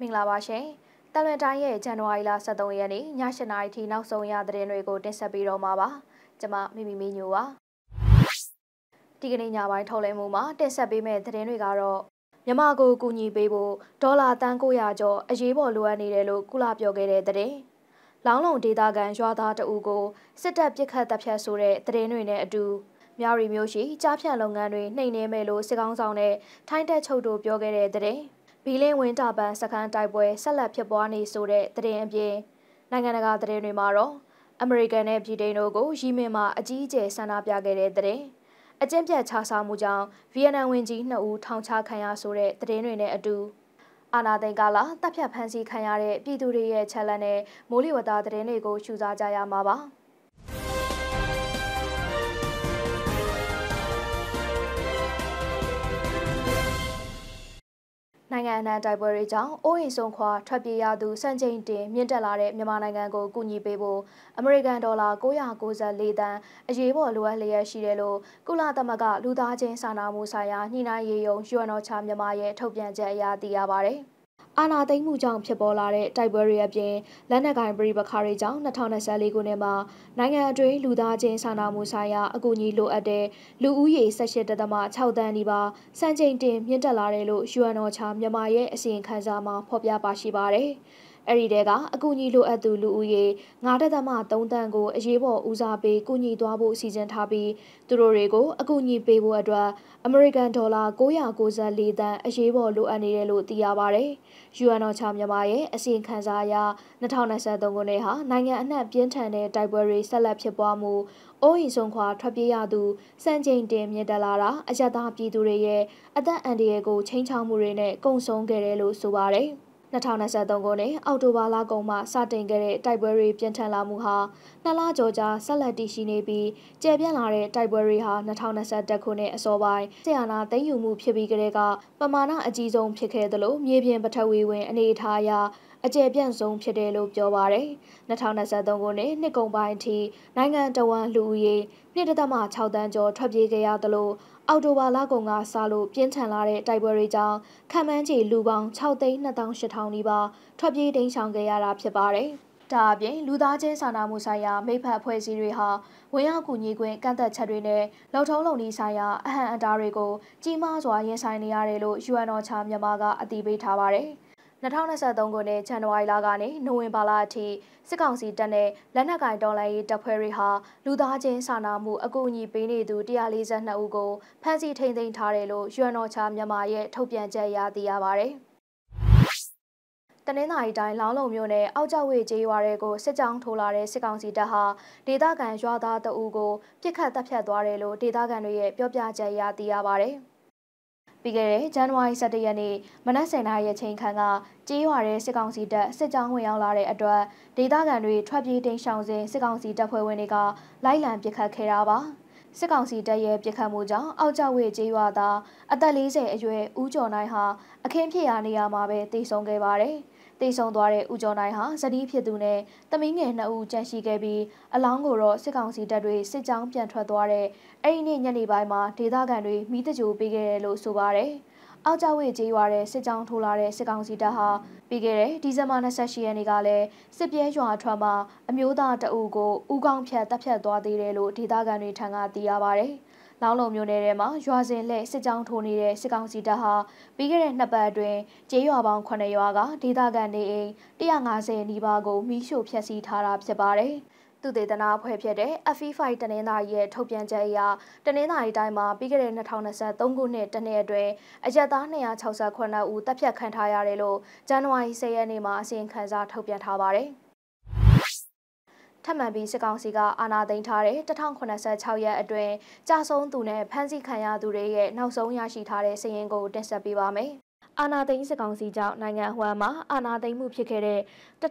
မင်္ဂလာပါရှင်။တလွန်တိုင်းရဲ့ဇန်နဝါရီလ23ရက်နေ့ည8:00နာရီထိနောက်ဆုံးရသတင်းတွေကိုတင်ဆက်ပေးတော့မှာပါ။ကျွန်မမိမိညိုပါ။ဒီကနေ့ညပိုင်းထုတ်လွှင့်မှုမှာတင်ဆက်ပေးမယ့်သတင်းတွေကတော့မြန်မာကိုကူညီပေးဖို့ဒေါ်လာတန်900ကျော်အရေးပေါ်လိုအပ်နေတယ်လို့ကုလပြောခဲ့တဲ့သတင်း။လောင်းလုံဒေသခံရွာသားတအူကိုစစ်တပ်ပစ်ခတ်တပ်ဖြတ်ဆိုတဲ့သတင်းတွေနဲ့အတူမြောက်ရီမျိုးရှိကြားဖြတ်လုပ်ငန်းတွေနှိမ်နင်းမယ်လို့စစ်ကောင်ဆောင်နဲ့ထိုင်းတပ်ချုပ်တို့ပြောခဲ့တဲ့သတင်းဘီလင်းဝင်းတာပန်စခန်းတိုက်ပွဲဆက်လက်ဖြစ်ပွားနေဆိုတဲ့သတင်းအပြင်နိုင်ငံတကာသတင်းတွေမှာတော့အမေရိကန်နဲ့ပြည်ထောင်တို့ကိုရီမင်မှာအကြီးအကျယ်ဆန္ဒပြခဲ့တဲ့သတင်းအကျဉ်းပြတ်ခြားစားမှုကြောင့်ဗီယက်နမ်ဝန်ကြီး2ဦးထောင်ချခံရဆိုတဲ့သတင်းတွေနဲ့အတူအာနာသိန်းကာလာတပ်ဖြတ်ဖမ်းဆီးခံရတဲ့ပြည်သူတွေရဲ့ချက်လက်နဲ့မိုးလေဝသသတင်းတွေကိုရှုစားကြရမှာပါနိုင်ငံအနှံ့တိုက်ပွဲတွေကြောင့်အိုးအိမ်ဆုံးခွာထွက်ပြေးရသူစံချိန်တင်မြင့်တက်လာတဲ့မြန်မာနိုင်ငံကိုကူညီပေးဖို့အမေရိကန်ဒေါ်လာ994သန်းအရေးပေါ်လိုအပ်လျက်ရှိတယ်လို့ကုလသမဂ္ဂလူသားချင်းစာနာမှုဆိုင်ရာညှိနှိုင်းရေးရုံး UNOCHA မြန်မာရဲ့ထုတ်ပြန်ချက်အရသိရပါဗျ။အာဏာသိမ်းမှုကြောင့်ဖြစ်ပေါ်လာတဲ့တိုက်ပွဲတွေအပြင်လက်နက်ကိုင်ပဋိပက္ခတွေကြောင့်2024ခုနှစ်မှာနိုင်ငံအတွင်းလူသားချင်းစာနာမှုဆိုင်ရာအကူအညီလိုအပ်တဲ့လူဦးရေ18.6 သန်းနီးပါးစံချိန်တင်မြင့်တက်လာတယ်လို့ UNOCHA မြန်မာရဲ့အစီရင်ခံစာမှာဖော်ပြပါရှိပါတယ်။အဲဒီတဲကအကူအညီလိုအပ်သူလူဦးရေ9.3 သန်းကိုအရေးပေါ်ဦးစားပေးကူညီသွားဖို့စီစဉ်ထားပြီးသူတို့တွေကိုအကူအညီပေးဖို့အတွက်အမေရိကန်ဒေါ်လာ994သန်းအရေးပေါ်လိုအပ်နေတယ်လို့သိရပါတယ်။ UNOCHA မြန်မာရဲ့အစီရင်ခံစာအရ2023ခုနှစ်ဟာနိုင်ငံအနှံ့ပြင်းထန်တဲ့တိုက်ပွဲတွေဆက်လက်ဖြစ်ပွားမှုအိုးအိမ်ဆုံးခွာထွက်ပြေးရသူစံချိန်တင်မြင့်တက်လာတာအယက်သားပြည်သူတွေရဲ့အသက်အန္တရာယ်ကိုချိန်ချောက်မှုတွေနဲ့ကုန်ဆုံးခဲ့တယ်လို့ဆိုပါတယ်။2023ခုနှစ်အောက်တိုဘာလကုန်မှစတင်ခဲ့တဲ့တိုက်ပွဲတွေပြင်းထန်လာမှုဟာ2လကျော်ကြာဆက်လက်တည်ရှိနေပြီးကျယ်ပြန့်လာတဲ့တိုက်ပွဲတွေဟာ2021ခုနှစ်အစောပိုင်းဆရာနာသိမ်းယူမှုဖြစ်ပြီးကတည်းကပမာဏအကြီးဆုံးဖြစ်ခဲ့သလိုမြေပြင်ပထဝီဝင်အနေအထားအရအကျယ်ပြန့်ဆုံးဖြစ်တယ်လို့ပြောပါတယ်။2023ခုနှစ်နှစ်ကုန်ပိုင်းအထိနိုင်ငံတော်ဝန်လူဦးရေ1.6 သန်းကျော်ထွက်ပြေးခဲ့ရသလိုအောက်တိုဘာလကုန်ကစလို့ပြင်းထန်လာတဲ့တိုက်ပွဲတွေကြောင့်ခန့်မှန်းခြေလူပေါင်း6,2800နီးပါးထွက်ပြေးတိမ်းရှောင်ခဲ့ရတာဖြစ်ပါတယ်။ဒါအပြင်လူသားချင်းစာနာမှုဆိုင်ရာမိဖက်အဖွဲ့အစည်းတွေဟာဝင်ရောက်ကူညီခွင့်ကန့်သက်ချက်တွေနဲ့လုံထုံးလုံနည်းဆိုင်ရာအဟန့်အတားတွေကိုကြီးမားစွာရင်ဆိုင်နေရတယ်လို့ UNOCHA မြန်မာကအတည်ပြုထားပါတယ်။2023ခုနှစ်ဇန်နဝါရီလကနေနိုဝင်ဘာလအထိစစ်ကောင်စီတပ်နဲ့လက်နက်ကိုင်တော်လှန်ရေးတပ်ဖွဲ့တွေဟာလူသားချင်းစာနာမှုအကူအညီပေးနေသူ142ဦးကိုဖမ်းဆီးထိန်းသိမ်းထားတယ်လို့ UNOCHA မြန်မာရဲ့ထုတ်ပြန်ချက်အရသိရပါတယ်။တနင်္သာရီတိုင်းလောင်းလုံမြို့နယ်အောက်ကျောက်ဝေကျေးရွာတွေကိုစစ်ကြောင်းထိုးလာတဲ့စစ်ကောင်စီတပ်ဟာဒေသခံရွာသားတအူးကိုပြစ်ခတ်တပ်ဖြတ်သွားတယ်လို့ဒေသခံတွေရဲ့ပြောပြချက်အရသိရပါတယ်။ပြီးခဲ့တဲ့ဇန်နဝါရီ17ရက်နေ့မနက်10:00နာရီအချိန်ခန့်ကကြေးရွာတဲ့စစ်ကောင်စီတပ်စစ်ကြောင်းဝင်ရောက်လာတဲ့အတွက်ဒေသခံတွေထွက်ပြေးတိမ်းရှောင်စဉ်စစ်ကောင်စီတပ်ဖွဲ့ဝင်တွေကလိုက်လံပစ်ခတ်ခဲ့တာပါစစ်ကောင်စီတပ်ရဲ့ပစ်ခတ်မှုကြောင့်အောက်ကျောက်ဝေကျေးရွာသားအသက်40အရွယ်ဦးကျော်နိုင်ဟာအခင်းဖြစ်ရာနေရာမှာပဲတေဆုံးခဲ့ပါတယ်တေဆုံးသွားတဲ့ဦးကျော်နိုင်ဟာဇနီးဖြစ်သူနဲ့သမီးငယ်2ဦးကျန်ရှိခဲ့ပြီးအလောင်းကိုတော့စစ်ကောင်စီတပ်တွေစစ်ကြောင်းပြန်ထွက်သွားတဲ့အဲ့ဒီနေ့ညနေပိုင်းမှာဒေသခံတွေမိတကြိုပေးခဲ့တယ်လို့ဆိုပါတယ်။အောက်ကျောက်ဝေကျေးရွာတဲ့စစ်ကြောင်းထိုးလာတဲ့စစ်ကောင်စီတပ်ဟာပြီးခဲ့တဲ့ဒီဇင်ဘာ28ရက်နေ့ကလည်းစစ်ပြဲရွာထွက်မှာအမျိုးသားတအုပ်ကိုဦးကောင်းဖြတ်တပ်ဖြတ်သွားသေးတယ်လို့ဒေသခံတွေထံကသိရပါတယ်။လောင်းလုံမြို့နယ်ထဲမှာရွာစဉ်လက်စစ်ကြောင်းထိုးနေတဲ့စစ်ကောင်စီတပ်ဟာပြီးခဲ့တဲ့နှစ်ပတ်အတွင်းကျေးရွာပေါင်း9ရွာကဒေသခံနေအိမ်150နီးပါးကိုမိရှို့ဖျက်ဆီးထားတာဖြစ်ပါတယ်။သူတေသနာအဖွဲ့ဖြစ်တဲ့ FE5 တနင်္သာရီရဲ့ထုတ်ပြန်ချက်အရတနင်္သာရီတိုင်းမှာပြီးခဲ့တဲ့2023ခုနှစ်တနှစ်အတွင်းအရက်သား268ဦးတပ်ဖြတ်ခံထားရတယ်လို့ဇန်နဝါရီ10ရက်နေ့မှာအစီရင်ခံစာထုတ်ပြန်ထားပါတယ်။ထပ်မံပြီးစစ်ကောင်စီကအာဏာသိမ်းထားတဲ့1086ရက်အတွင်းကြာဆုံးသူနဲ့ဖမ်းဆီးခံရသူတွေရဲ့နောက်ဆုံးရရှိထားတဲ့စာရင်းကိုတင်ဆက်ပေးပါမယ်။အာဏာသိမ်းစစ်ကောင်စီကြောင့်နိုင်ငံအဝှမ်းမှာအာဏာသိမ်းမှုဖြစ်ခဲ့တဲ့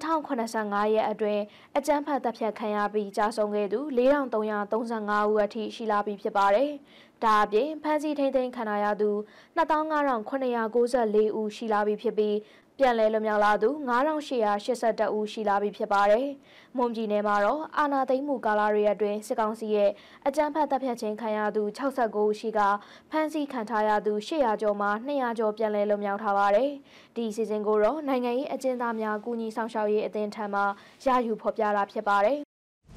1085ရက်အတွင်းအကြမ်းဖက်တပ်ဖြတ်ခံရပြီးကြာဆုံးခဲ့သူ4335ဦးအထိရှိလာပြီဖြစ်ပါတယ်။ဒါအပြင်ဖမ်းဆီးထိန်းသိမ်းခံရသူ25,994 ဦးရှိလာပြီဖြစ်ပြီးပြန်လည်လွတ်မြောက်လာသူ9,882 ဦးရှိလာပြီဖြစ်ပါတယ်။မွန်ပြည်နယ်မှာတော့အာဏာသိမ်းမှုကာလတွေအတွင်းစစ်ကောင်စီရဲ့အကြမ်းဖက်တပ်ဖြတ်ခြင်းခံရသူ69ဦးရှိကဖမ်းဆီးခံထားရသူ800ကျော်မှ200ကျော်ပြန်လည်လွတ်မြောက်ထားပါတယ်။ဒီစီစဉ်ကိုတော့နိုင်ငံရေးအကျဉ်းသားများကူညီဆောင်ရှောက်ရေးအသင်းထံမှရယူဖော်ပြတာဖြစ်ပါတယ်။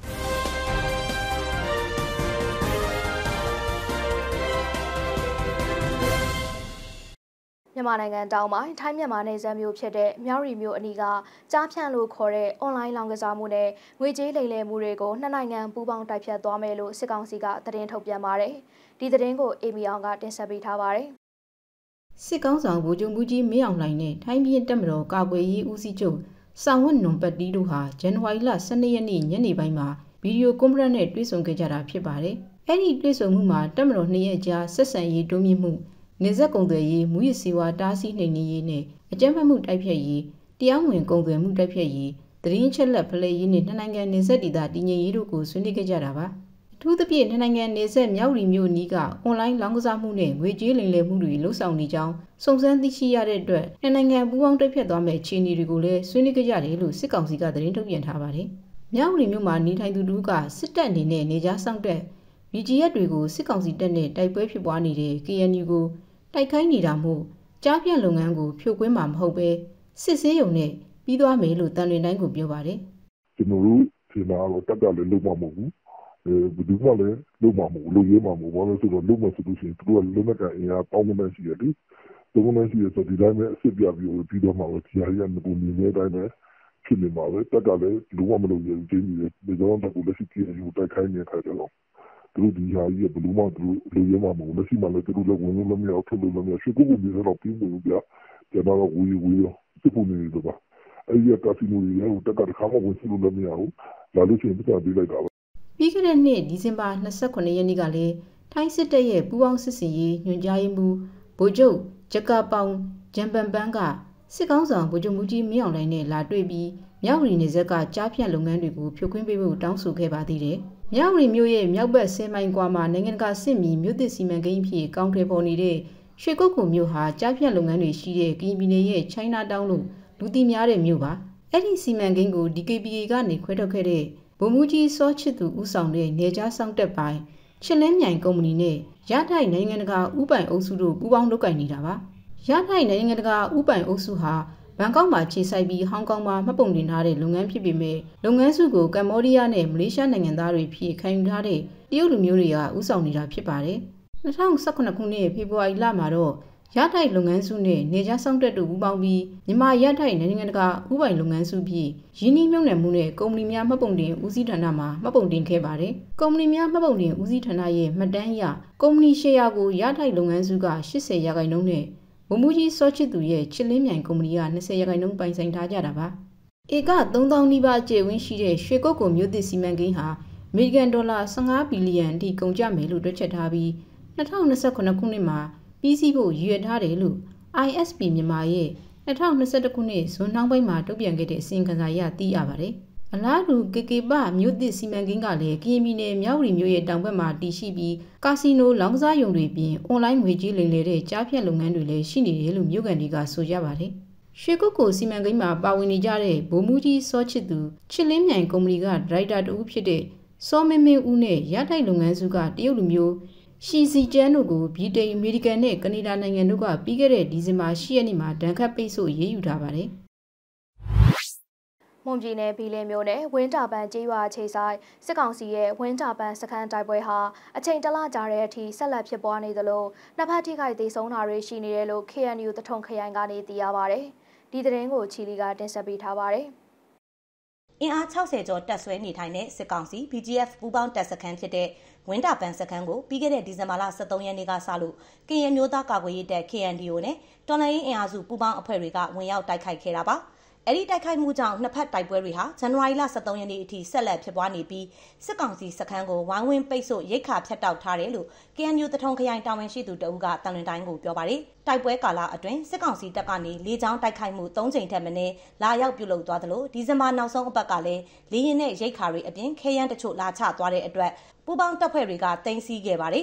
မြန်မာနိုင်ငံတောင်ပိုင်းထိုင်းမြန်မာနယ်စပ်မြို့ဖြစ်တဲ့မြောက်ရီမြို့အနီးကကြားဖြန့်လို့ခေါ်တဲ့အွန်လိုင်းလောင်းကစားမှုနဲ့ငွေကြေးလိမ်လည်မှုတွေကိုနှစ်နိုင်ငံပူးပေါင်းတိုက်ဖျက်သွားမယ်လို့စစ်ကောင်စီကသတင်းထုတ်ပြန်ပါတယ်။ဒီသတင်းကိုအေမီအောင်ကတင်ဆက်ပေးထားပါတယ်။စစ်ကောင်ဆောင်ဗိုလ်ချုပ်မှုကြီးမင်းအောင်လှိုင်နဲ့ထိုင်းပြည်တပ်မတော်ကာကွယ်ရေးဦးစီးချုပ်ဆောင်ဝတ်နွန်ပတ်တီတို့ဟာဇန်နဝါရီလ12ရက်နေ့ညနေပိုင်းမှာဗီဒီယိုကွန်ဖရင့်နဲ့တွေ့ဆုံခဲ့ကြတာဖြစ်ပါတယ်။အဲ့ဒီတွေ့ဆုံမှုမှာတပ်မတော်2ရက်ကြာဆက်ဆံရေးတိုးမြင့်မှုနေဆက်ကုန်သွယ်ရေးမူရစ်စီဝါတားဆီးနှိမ်နင်းရေးနဲ့အကြမ်းဖက်မှုတိုက်ဖျက်ရေးတရားဝင်ကုန်သွယ်မှုတိုက်ဖျက်ရေးသတင်းချက်လက်ဖလှယ်ရေးနဲ့နှစ်နိုင်ငံနေဆက်ဒေသတည်ငြိမ်ရေးတို့ကိုဆွေးနွေးခဲ့ကြတာပါအထူးသဖြင့်နှစ်နိုင်ငံနေဆက်မြောက်ရီမြို့နီးကအွန်လိုင်းလောင်းကစားမှုနဲ့ငွေကြေးလိမ်လည်မှုတွေလှုပ်ဆောင်နေကြောင်းစုံစမ်းသိရှိရတဲ့အတွက်နှစ်နိုင်ငံပူးပေါင်းတိုက်ဖျက်သွားမယ့်အခြေအနေတွေကိုလည်းဆွေးနွေးခဲ့ကြတယ်လို့စစ်ကောင်စီကသတင်းထုတ်ပြန်ထားပါတယ်မြောက်ရီမြို့မှာနေထိုင်သူတို့ကစစ်တပ်အနေနဲ့နေကြားဆောင်တဲ့ BGF တွေကိုစစ်ကောင်စီတပ်နဲ့တိုက်ပွဲဖြစ်ပွားနေတဲ့ KNU ကိုတိုက်ခိုက်နေတာမို့ကြားပြန့်လုပ်ငန်းကိုဖြိုခွင်းမှာမဟုတ်ပဲစစ်ဆေးရုံနဲ့ပြီးသွားမယ်လို့တန်လွင်တိုင်းကိုပြောပါတယ်။ကျွန်တော်တို့ဒီမှာတော့တက်ကလည်းလုံးဝမဟုတ်ဘူး။ဘယ်သူမှလည်းလုံးဝမဟုတ်လို့ရဲမှာမဟုတ်ဘာလို့ဆိုတော့လုံးဝဆိုလို့ရှိရင်သူတို့ကလုံးဝကအင်အားပေါင်းမှန်းရှိရတယ်လေ။တုံးမှန်းရှိရဆိုဒီတိုင်းပဲအစ်စ်ပြပြီးတော့မှပဲဒီဟာကြီးကငကိုမြင်နေတိုင်းပဲဖြစ်နေမှာပဲတက်ကလည်းလုံးဝမလုပ်ရဘူးကျင်းနေတယ်။ဒီတော့တော့လက်ရှိကြည့်ရတိုက်ခိုင်းနေတဲ့ခါကျတော့သူတို့ဒီဟာကြီးကဘယ်လိုမှသူတို့လိုရမှာမဟုတ်လက်ရှိမှလည်းသူတို့လည်းဝင်လို့မရအောင်ထုတ်လို့မရရွှေကုတ်ကိုမြေတော့ပြင်းလို့ပြကျန်တော့ဝေးရောစစ်ဖို့နေတော့ပါအဲ့ဒီကာစီနိုတွေဟိုတက်ကတခါမှဝင်စစ်လို့လည်းမရဘူးလာလို့ရှိရင်ပြတ်ပေးလိုက်တာပဲပြီးခဲ့တဲ့နှစ်ဒီဇင်ဘာ29ရက်နေ့ကလည်းထိုင်းစစ်တပ်ရဲ့ပူးပေါင်းစစ်စင်ရေးညွှန်ကြားရေးမှူးဗိုလ်ချုပ်ဂျကာပောင်ဂျမ်ပန်ပန်းကစစ်ကောင်းဆောင်ဗိုလ်ချုပ်မှုကြီးမင်းအောင်လှိုင်နဲ့လာတွေ့ပြီးမြောက်ရီနေဆက်ကကြားဖြန့်လုပ်ငန်းတွေကိုဖြိုခွင်းပေးဖို့တောင်းဆိုခဲ့ပါသေးတယ်။မြောက်ရီမြို့ရဲ့မြောက်ဘက်10မိုင်ကွာမှာနိုင်ငံတကာစစ်မီမြို့သစ်စီမံကိန်းအဖြစ်ကောင်းထွယ်ပေါ်နေတဲ့ရွှေကုတ်ကူမြို့ဟာကြားဖြန့်လုပ်ငန်းတွေရှိတဲ့ကရင်ပြည်နယ်ရဲ့ချိုင်းနာတောင်းလို့လူသိများတဲ့မြို့ပါ။အဲ့ဒီစီမံကိန်းကို DKBA ကနေခွဲထုတ်ခဲ့တဲ့ဗိုလ်မှူးကြီးစောချစ်သူဦးဆောင်တဲ့နေကြားဆောင်တက်ပိုင်းချင်းလင်းမြိုင်ကုမ္ပဏီနဲ့ရထိုင်နိုင်ငံတကာဥပိုင်အုပ်စုတို့ပူးပေါင်းလုပ်ကိုင်နေတာပါ။ရထိုင်နိုင်ငံတကာဥပိုင်အုပ်စုဟာဘန်ကောက်မှာခြေစိုက်ပြီးဟောင်ကောင်မှာမှတ်ပုံတင်ထားတဲ့လုပ်ငန်းဖြစ်ပေမဲ့လုပ်ငန်းစုကိုကမ္ဘောဒီးယားနဲ့မလေးရှားနိုင်ငံသားတွေဖြစ်ခံယူထားတဲ့တရုတ်လူမျိုးတွေကဥဆောင်နေတာဖြစ်ပါတယ်။2018ခုနှစ်ဖေဖော်ဝါရီလမှာတော့ရထိုင်လုပ်ငန်းစုနဲ့နေကြားဆောင်တက်တို့ပူးပေါင်းပြီးမြန်မာရထိုင်နိုင်ငံတကာဥပိုင်လုပ်ငန်းစုဖြစ်ရင်းနှီးမြှုပ်နှံမှုနဲ့ကုမ္ပဏီများမှတ်ပုံတင်ဦးစီးဌာနမှာမှတ်ပုံတင်ခဲ့ပါတယ်။ကုမ္ပဏီများမှတ်ပုံတင်ဦးစီးဌာနရဲ့မှတ်တမ်းအရကုမ္ပဏီရှယ်ယာကိုရထိုင်လုပ်ငန်းစုက80%နဲ့ဗိုလ်မှူးကြီးစောချစ်သူရဲ့ချစ်လင်းမြိုင်ကုမ္ပဏီက20%ပိုင်ဆိုင်ထားကြတာပါ။ဧက3000နီးပါးကျယ်ဝန်းရှိတဲ့ရွှေကုတ်ကုံမြို့သစ်စီမံကိန်းဟာအမေရိကန်ဒေါ်လာ15ဘီလီယံအထိကုန်ကျမယ်လို့တွက်ချက်ထားပြီး2029ခုနှစ်မှာပြီးစီးဖို့ရည်ရွယ်ထားတယ်လို့ ISP မြန်မာရဲ့2021ခုနှစ်ဇွန်နှောင်းပိုင်းမှာထုတ်ပြန်ခဲ့တဲ့အစီရင်ခံစာအရသိရပါတယ်။အလားတူကေကေပမြို့သစ်စီမံကိန်းကလည်းကရင်ပြည်နယ်မြောက်ရီမြို့ရဲ့တောင်ဘက်မှာတည်ရှိပြီးကာစီနိုလောင်းကစားရုံတွေပြင်အွန်လိုင်းငွေကြေးလိမ်လည်တဲ့ကြားဖြတ်လုပ်ငန်းတွေလည်းရှိနေတယ်လို့မြို့ကန်တွေကဆိုကြပါတယ်။ရွှေကုတ်ကိုစီမံကိန်းမှာပါဝင်နေကြတဲ့ဗိုလ်မှူးကြီးစောချစ်သူချစ်လင်းမြိုင်ကုမ္ပဏီကဒါရိုက်တာတဦးဖြစ်တဲ့စောမင်းမင်းဦးနဲ့ရထိုင်လုပ်ငန်းစုကတရုတ်လူမျိုးရှီစီကျန်းတို့ကိုဗြိတိန်အမေရိကန်နဲ့ကနေဒါနိုင်ငံတို့ကပြီးခဲ့တဲ့ဒီဇင်ဘာ10ရက်နေ့မှာဒဏ်ခတ်ပိတ်ဆို့ရေးယူထားပါတယ်။မွန်ပြည်နယ်ပြည်လင်းမြို့နယ်ဝင်းတာပန်ကျေးရွာခြေဆိုင်စစ်ကောင်စီရဲ့ဝင်းတာပန်စခန်းတိုက်ပွဲဟာအချိန်တလကြာတဲ့အထိဆက်လက်ဖြစ်ပွားနေသလိုနှစ်ဖက်ထိခိုက်ဒေဆုံးတာတွေရှိနေတယ်လို့ KNU တထုံခရိုင်ကနေသိရပါတယ်။ဒီသတင်းကိုချီလီကတင်ဆက်ပေးထားပါတယ်။အင်အား60ကျော်တပ်ဆွဲနေထိုင်တဲ့စစ်ကောင်စီ BGF ပူးပေါင်းတပ်စခန်းဖြစ်တဲ့ဝင်းတာပန်စခန်းကိုပြီးခဲ့တဲ့ဒီဇင်ဘာလ23ရက်နေ့ကစလို့ကရင်မျိုးသားကာကွယ်ရေးတပ် KNDO နဲ့တော်လှန်ရေးအင်အားစုပူးပေါင်းအဖွဲ့တွေကဝင်ရောက်တိုက်ခိုက်ခဲ့တာပါ။အဲ့ဒီတိုက်ခိုက်မှုကြောင့်နှစ်ဖက်တိုက်ပွဲတွေဟာဇန်နဝါရီလ23ရက်နေ့အထိဆက်လက်ဖြစ်ပွားနေပြီးစစ်ကောင်စီစခန်းကိုဝိုင်းဝန်းပိတ်ဆို့ရိတ်ခါဖြတ်တောက်ထားတယ်လို့ KNU တထုံခရိုင်တာဝန်ရှိသူတဦးကတန်လွင်တိုင်းကိုပြောပါတယ်။တိုက်ပွဲကာလအတွင်းစစ်ကောင်စီတပ်ကနေလေကြောင်းတိုက်ခိုက်မှု3ကြိမ်ထက်မနည်းလာရောက်ပြုလုပ်သွားသလိုဒီဇင်ဘာနောက်ဆုံးအပတ်ကလည်းလေရင်နဲ့ရိတ်ခါတွေအပြင်ခဲယမ်းတချို့လာချသွားတဲ့အတွက်ပူးပေါင်းတပ်ဖွဲ့တွေကတင်စီခဲ့ပါတယ်။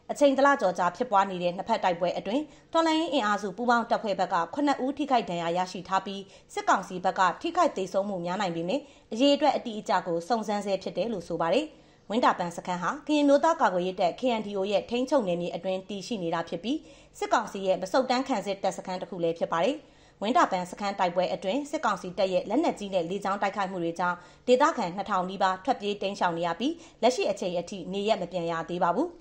အချိန်တလကျော်ကြာဖြစ်ပွားနေတဲ့နှစ်ဖက်တိုက်ပွဲအတွင်းတော်လှန်ရေးအင်အားစုပူးပေါင်းတပ်ဖွဲ့ဘက်က9ဦးထိခိုက်ဒဏ်ရာရရှိထားပြီးစစ်ကောင်စီဘက်ကထိခိုက်ဒေဆုံးမှုများနိုင်ပေမယ့်အရေးအတွက်အတိအကျကိုစုံစမ်းဆဲဖြစ်တယ်လို့ဆိုပါတယ်။ဝင်းတာပန်စခန်းဟာကရင်မျိုးသားကာကွယ်ရေးတပ် KNDO ရဲ့ထိန်းချုပ်နယ်မြေအတွင်းတည်ရှိနေတာဖြစ်ပြီးစစ်ကောင်စီရဲ့မဆုတ်တမ်းခံစစ်တပ်စခန်းတစ်ခုလည်းဖြစ်ပါတယ်။ဝင်းတာပန်စခန်းတိုက်ပွဲအတွင်းစစ်ကောင်စီတပ်ရဲ့လက်နက်ကြီးနဲ့လေကြောင်းတိုက်ခိုက်မှုတွေကြောင့်ဒေသခံ2000နီးပါးထွက်ပြေးတိမ်းရှောင်နေရပြီးလက်ရှိအချိန်အထိနေရက်မပြန်ရသေးပါဘူး။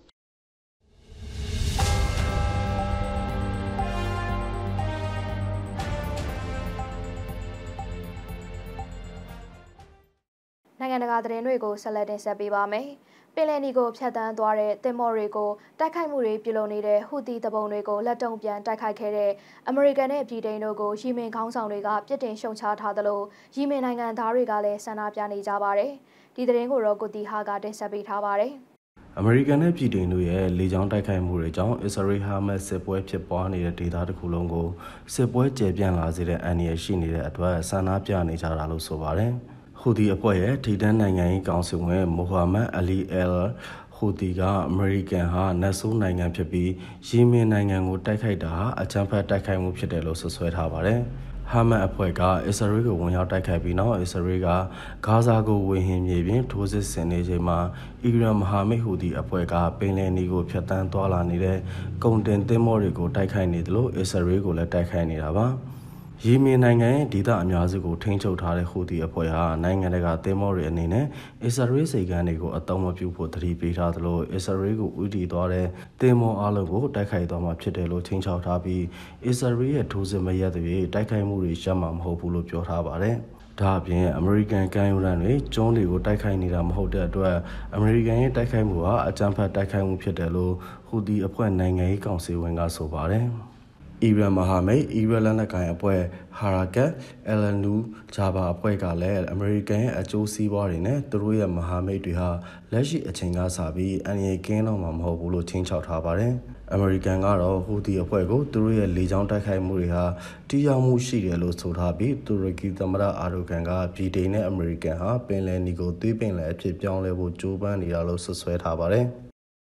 နိုင်ငံတကာသတင်းတွေကိုဆက်လက်တင်ဆက်ပေးပါမယ်။ပင်လယ်နီကိုဖျက်ဆီးသွားတဲ့သင်္ဘောတွေကိုတိုက်ခိုက်မှုတွေပြုလုပ်နေတဲ့ဟူသီတပုံတွေကိုလက်တုံပြန်တိုက်ခိုက်ခဲ့တဲ့အမေရိကန်နဲ့ပြည်ထိန်တို့ကိုယီမင်ခေါင်းဆောင်တွေကပြစ်တင်ရှုံချထားသလိုယီမင်နိုင်ငံသားတွေကလည်းဆန္ဒပြနေကြပါတယ်။ဒီသတင်းကိုတော့ကိုတီဟာကတင်ဆက်ပေးထားပါတယ်။အမေရိကန်နဲ့ပြည်ထိန်တို့ရဲ့လေကြောင်းတိုက်ခိုက်မှုတွေကြောင့်အစ္စရေးဟာမတ်စစ်ပွဲဖြစ်ပွားနေတဲ့ဒေသတစ်ခုလုံးကိုစစ်ပွဲကျယ်ပြန့်လာစေတဲ့အန္တရာယ်ရှိနေတဲ့အတွက်ဆန္ဒပြနေကြတာလို့ဆိုပါတယ်။ဟူသီအဖွဲ့ရဲ့ထိပ်တန်းနိုင်ငံရေးကောင်စီဝင်မိုဟာမက်အလီအယ်ဟူသီကအမေရိကန်ဟာနတ်ဆိုးနိုင်ငံဖြစ်ပြီးယီမင်နိုင်ငံကိုတိုက်ခိုက်တာဟာအကြမ်းဖက်တိုက်ခိုက်မှုဖြစ်တယ်လို့ဆွဆွဲထားပါတယ်။ဟာမတ်အဖွဲ့ကအစ္စရေးကိုဝင်ရောက်တိုက်ခိုက်ပြီးနောက်အစ္စရေးကဂါဇာကိုဝေဟင်မြေပြင်ထိုးစစ်ဆင်နေချိန်မှာအီရန်မဟာမိတ်ဟူသီအဖွဲ့ကပင်လယ်နီကိုဖျက်ဆီးသွားလာနေတဲ့ကုန်တင်သင်္ဘောတွေကိုတိုက်ခိုက်နေတယ်လို့အစ္စရေးကိုလည်းတိုက်ခိုက်နေတာပါ။ယီမင်နိုင်ငံရဲ့ဒေသအများစုကိုထိန်းချုပ်ထားတဲ့ဟူသီအဖွဲ့ဟာနိုင်ငံတကာသင်္ဘောတွေအနေနဲ့အစ္စရေးစိတ်ကမ်းတွေကိုအသုံးမပြုဖို့သတိပေးထားသလိုအစ္စရေးကိုဦးတည်သွားတဲ့သင်္ဘောအလုံးကိုတိုက်ခိုက်သွားမှာဖြစ်တယ်လို့ချိန်ချောက်ထားပြီးအစ္စရေးရဲ့ထိုးစစ်မရပ်သဖြင့်တိုက်ခိုက်မှုတွေရပ်မှာမဟုတ်ဘူးလို့ပြောထားပါတယ်။ဒါအပြင်အမေရိကန်ကမ်းရိုးတန်းတွေကျွန်းတွေကိုတိုက်ခိုက်နေတာမဟုတ်တဲ့အတွက်အမေရိကန်ရဲ့တိုက်ခိုက်မှုဟာအကြမ်းဖက်တိုက်ခိုက်မှုဖြစ်တယ်လို့ဟူသီအဖွဲ့နိုင်ငံရေးကောင်စီဝင်ကဆိုပါတယ်။အီရန်မဟာမိတ်အီရန်လက်နက်ကိုင်အဖွဲ့ဟာရာကတ်အယ်လနူဂျာဘာအဖွဲ့ကလည်းအမေရိကန်ရဲ့အကျိုးစီးပွားတွေနဲ့သူတို့ရဲ့မဟာမိတ်တွေဟာလက်ရှိအချိန်ကစပြီးအန်ရီကင်းတော့မှာမဟုတ်ဘူးလို့ချင်းချောက်ထားပါတယ်။အမေရိကန်ကတော့ဟူသီအဖွဲ့ကိုသူတို့ရဲ့လေကြောင်းတိုက်ခိုက်မှုတွေဟာတိကျမှုရှိတယ်လို့ဆိုထားပြီးတူရကီသမ္မတအာဒိုကန်ကပြည်ထိန်နဲ့အမေရိကန်ဟာပင်လယ်နီကိုသွေးပင်လယ်အဖြစ်ပြောင်းလဲဖို့ကြိုးပမ်းနေတာလို့ဆွဆွဲထားပါတယ်။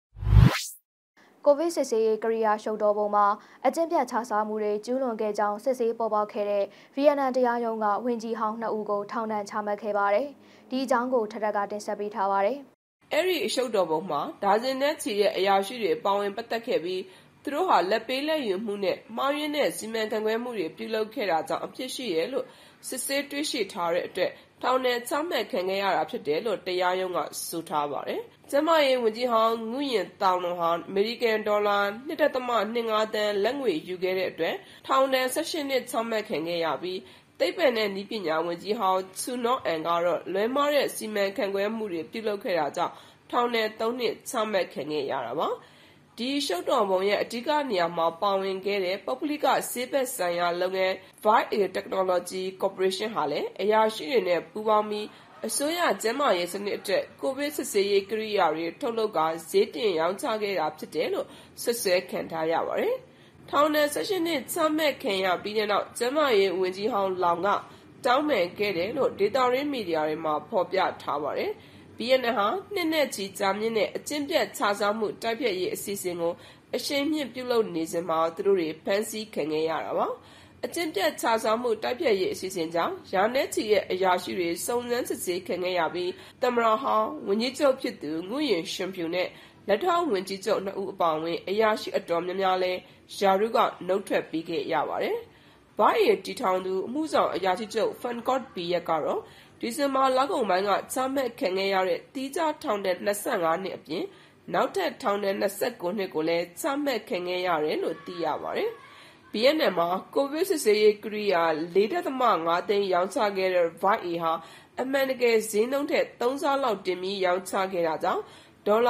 ကိုဗစ်စစ်ဆေးရေးကိရိယာရှုပ်တော်ပုံမှာအကျင့်ပြတ်ခြစားမှုတွေကျူးလွန်ခဲ့ကြောင်းစစ်ဆေးပေါ်ပေါက်ခဲ့တဲ့ဗီယက်နမ်တရားရုံးကဝန်ကြီးဟောင်း2ဦးကိုထောင်ဒဏ်ချမှတ်ခဲ့ပါတယ်။ဒီအကြောင်းကိုထပ်ကတင်ဆက်ပေးထားပါတယ်။အဲ့ဒီအရှုပ်တော်ပုံမှာဒါဇင်နဲ့ချီတဲ့အရာရှိတွေပါဝင်ပတ်သက်ခဲ့ပြီးသူတို့ဟာလက်ပေးလက်ယူမှုနဲ့မှားယွင်းတဲ့စီမံခန့်ခွဲမှုတွေပြုလုပ်ခဲ့တာကြောင့်အဖြစ်ရှိရလို့စစ်ဆေးတွေ့ရှိထားတဲ့အတွက်ထောင်ဒဏ်ချမှတ်ခံခဲ့ရတာဖြစ်တယ်လို့တရားရုံးကဆိုထားပါတယ်။ကျမရဲ့ဝန်ကြီးဟောင်းငုရင်တောင်တော်ဟာအမေရိကန်ဒေါ်လာ $2.25 သန်းလက်ငွေယူခဲ့တဲ့အတွက်ထောင်ဒဏ်18နှစ်ချမှတ်ခံခဲ့ရပြီးသိပ္ပံနဲ့နည်းပညာဝန်ကြီးဟောင်းချူနော့အန်ကတော့လွဲမှားတဲ့စီမံခန့်ခွဲမှုတွေပြုလုပ်ခဲ့တာကြောင့်ထောင်ဒဏ်3နှစ်ချမှတ်ခံခဲ့ရတာပါ။ဒီရှုပ်တော်ပုံရဲ့အဓိကနေရာမှာပါဝင်ခဲ့တဲ့ပုဂ္ဂလိကဆေးဘက်ဆိုင်ရာလုပ်ငန်း VIA Technology Corporation ဟာလည်းအရာရှိတွေနဲ့ပူးပေါင်းပြီးအစိုးရကျန်းမာရေးစနစ်အတွက်ကိုဗစ်စစ်ဆေးရေးကိရိယာတွေထုတ်လုပ်ကာဈေးတင်ရောင်းချခဲ့တာဖြစ်တယ်လို့ဆွဆွဲခံထားရပါတယ်။ထောင်ဒဏ်18နှစ်ချမှတ်ခံရပြီးတဲ့နောက်ကျန်းမာရေးဝန်ကြီးဟောင်းလောင်ကတောင်းပန်ခဲ့တယ်လို့ဒေတာရင်းမီဒီယာတွေမှာဖော်ပြထားပါတယ်။ဗီယက်နမ်ဟာနှစ်နဲ့ချီကြာမြင့်တဲ့အကျင့်ပြတ်ခြစားမှုတိုက်ဖျက်ရေးအစီအစဉ်ကိုအရှိန်မြင့်ပြုလုပ်နေစဉ်မှာသူတို့တွေဖမ်းဆီးခံခဲ့ရတာပါ။အကျင့်ပြတ်ခြစားမှုတိုက်ဖျက်ရေးအစီအစဉ်ကြောင့်ရာနဲ့ချီရဲ့အရာရှိတွေစုံစမ်းစစ်ဆေးခံခဲ့ရပြီးသမ္မတဟောင်းဝန်ကြီးချုပ်ဖြစ်သူငုရင်ရှင်ဖြူနဲ့လက်ထောက်ဝန်ကြီးချုပ်2ဦးအပါအဝင်အရာရှိအတော်များများလဲယာရုကနှုတ်ထွက်ပြီးခဲ့ရပါတယ်။ဘာရဲ့တီထောင်သူအမှုဆောင်အရာရှိချုပ်ဖန်ကော့ဘီယက်ကတော့ဒီဇင်ဘာလကုန်ပိုင်းကချမှတ်ခံခဲ့ရတဲ့တီးခြားထောင်ဒဏ်25နှစ်အပြင်နောက်ထပ်ထောင်ဒဏ်29နှစ်ကိုလည်းချမှတ်ခံခဲ့ရတယ်လို့သိရပါတယ်။ဗီယက်နမ်မှာကိုဗစ်စစ်ဆေးရေးကိရိယာ 4.5 သိန်းရောင်းချခဲ့တဲ့ VIA ဟာအမှန်တကယ်ဈေးနှုန်းထက်3ဆလောက်တင်ပြီးရောင်းချခဲ့တာကြောင့်ဒေါ်လာ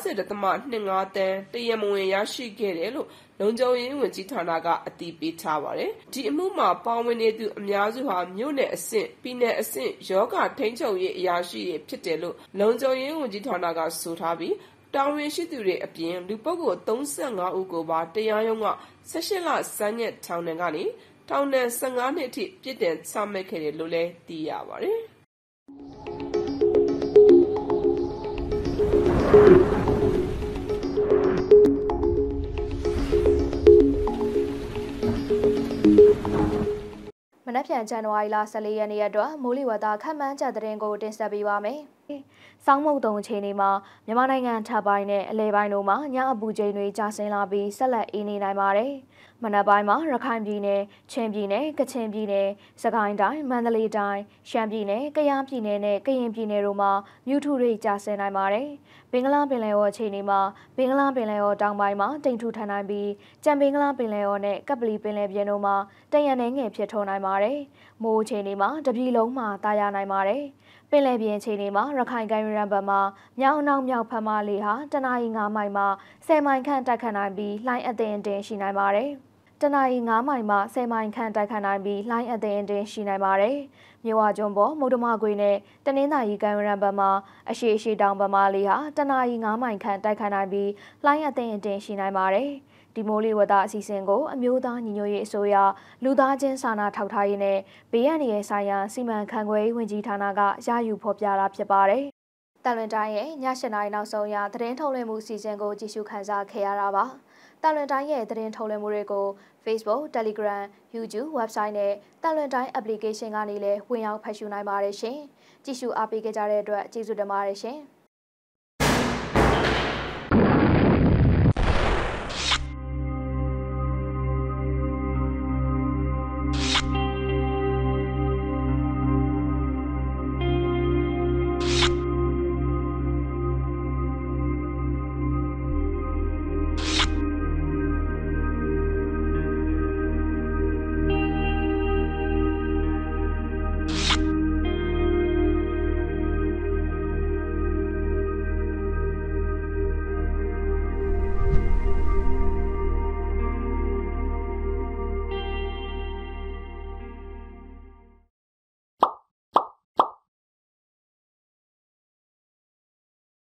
50.25 သန်းတရားမဝင်ရရှိခဲ့တယ်လို့လုံခြုံရေးဝန်ကြီးဌာနကအတည်ပြုထားပါတယ်။ဒီအမှုမှာပါဝင်နေသူအများစုဟာမြို့နယ်အဆင့်ပြည်နယ်အဆင့်ယောဂထိန်းချုပ်ရေးအရာရှိတွေဖြစ်တယ်လို့လုံခြုံရေးဝန်ကြီးဌာနကဆိုထားပြီးတာဝန်ရှိသူတွေအပြင်လူပုဂ္ဂိုလ်35ဦးကိုပါတရားရုံးက18လဆိုင်းငံ့ထောင်ဒဏ်ကနေထောင်ဒဏ်15နှစ်အထိပြစ်ဒဏ်ချမှတ်ခဲ့တယ်လို့လည်းသိရပါတယ်။မနက်ဖြန်ဇန်နဝါရီလ14ရက်နေ့အတွက်မိုးလေဝသခန့်မှန်းချက်သတင်းကိုတင်ဆက်ပေးပါမယ်။စောင်းမုတ်တုံအခြေအနေမှာမြန်မာနိုင်ငံထပ်ပိုင်းနဲ့အလဲပိုင်းတို့မှာညအပူချိန်တွေကျဆင်းလာပြီးဆက်လက်အေးနေနိုင်ပါတယ်။မနက်ပိုင်းမှာရခိုင်ပြည်နယ်၊ချင်းပြည်နယ်၊ကချင်ပြည်နယ်၊စကိုင်းတိုင်း၊မန္တလေးတိုင်း၊ရှမ်းပြည်နယ်၊ကယားပြည်နယ်နဲ့ကရင်ပြည်နယ်တို့မှာမြူထူတွေကျဆင်းနိုင်ပါတယ်။ဘင်္ဂလားပင်လယ်အော်အခြေအနေမှာဘင်္ဂလားပင်လယ်အော်တောင်ပိုင်းမှာတိမ်ထူထန်နိုင်ပြီးကြံဘင်္ဂလားပင်လယ်အော်နဲ့ကပလီပင်လယ်ပြင်တို့မှာတရံနှဲငယ်ဖြစ်ထွန်းနိုင်ပါတယ်။မိုးအခြေအနေမှာတပြည်လုံးမှာတာယာနိုင်ပါတယ်။ပင်လယ်ပြင်အခြေအနေမှာရခိုင်ကမ်းရိုးတန်းဘက်မှာမြောက်အနောက်မြောက်ဖက်မှလေဟာတနအီ9မိုင်မှ10မိုင်ခန့်တိုက်ခတ်နိုင်ပြီးလှိုင်းအသင်အတင်ရှိနိုင်ပါတယ်။တနအီ9မိုင်မှ10မိုင်ခန့်တိုက်ခတ်နိုင်ပြီးလှိုင်းအသင်အတင်ရှိနိုင်ပါတယ်။မြဝကျွန်းပေါ်မုဒ္ဓမကွေနဲ့တနင်္သာရီကမ်းရိုးတန်းဘက်မှာအရှိတောင်ဘက်မှလေဟာတနအီ9မိုင်ခန့်တိုက်ခတ်နိုင်ပြီးလှိုင်းအသင်အတင်ရှိနိုင်ပါတယ်။ဒီမိုးလေဝသအစီအစဉ်ကိုအမျိုးသားညီညွတ်ရေးအစိုးရလူသားချင်းစာနာထောက်ထားရေးနဲ့ဘေးအန္တရာယ်ဆိုင်ရာစီမံခန့်ခွဲရေးဝန်ကြီးဌာနကရယူဖော်ပြတာဖြစ်ပါတယ်။တန်လွင်တိုင်းရဲ့ည7:00 နာရီနောက်ဆုံးရသတင်းထုတ်လွှင့်မှုစီစဉ်ကိုကြည့်ရှုခန်းစားခဲ့ရတာပါ။တန်လွင်တိုင်းရဲ့သတင်းထုတ်လွှင့်မှုတွေကို Facebook, Telegram, YouTube, Website နဲ့တန်လွင်တိုင်း application ကနေလည်းဝင်ရောက်ဖတ်ရှုနိုင်ပါတယ်ရှင်။ကြည့်ရှုအားပေးကြတဲ့အတွက်ကျေးဇူးတင်ပါတယ်ရှင်။